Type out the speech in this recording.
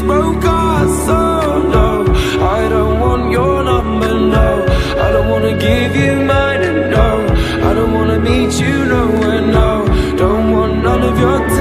broke us. Oh no, I don't want your number, no. I don't wanna give you mine, and no, I don't wanna meet you nowhere, no. Don't want none of your time.